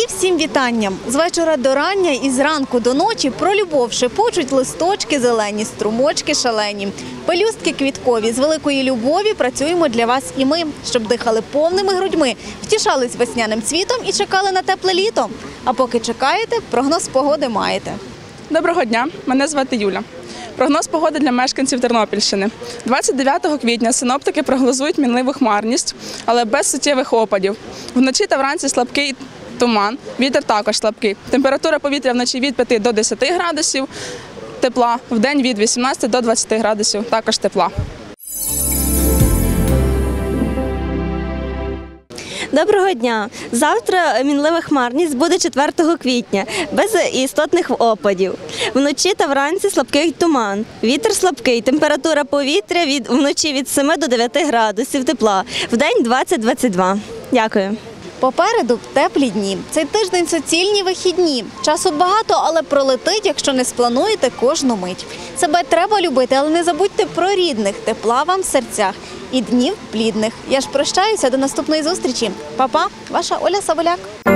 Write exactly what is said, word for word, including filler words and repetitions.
всім вітанням! З вечора до рання і зранку до ночі про любов шепочуть листочки зелені, струмочки шалені. Пелюстки квіткові, з великої любові працюємо для вас і ми, щоб дихали повними грудьми, втішались весняним цвітом і чекали на тепле літо. А поки чекаєте, прогноз погоди маєте. Доброго дня, мене звати Юля. Прогноз погоди для мешканців Тернопільщини. двадцять дев'ятого квітня синоптики прогнозують мінливу хмарність, але без суттєвих опадів. Вночі та вранці слабкий туман, вітер також слабкий. Температура повітря вночі від п'яти до десяти градусів тепла, вдень від вісімнадцяти до двадцяти градусів також тепла. Доброго дня! Завтра мінлива хмарність буде четвертого квітня, без істотних опадів. Вночі та вранці слабкий туман, вітер слабкий, температура повітря від, вночі від семи до дев'яти градусів тепла, вдень двадцять - двадцять два. Дякую. Попереду теплі дні. Цей тиждень суцільні вихідні. Часу багато, але пролетить, якщо не сплануєте кожну мить. Себе треба любити, але не забудьте про рідних. Тепла вам в серцях і днів плідних. Я ж прощаюся, до наступної зустрічі. Па-па, ваша Оля Саволяк.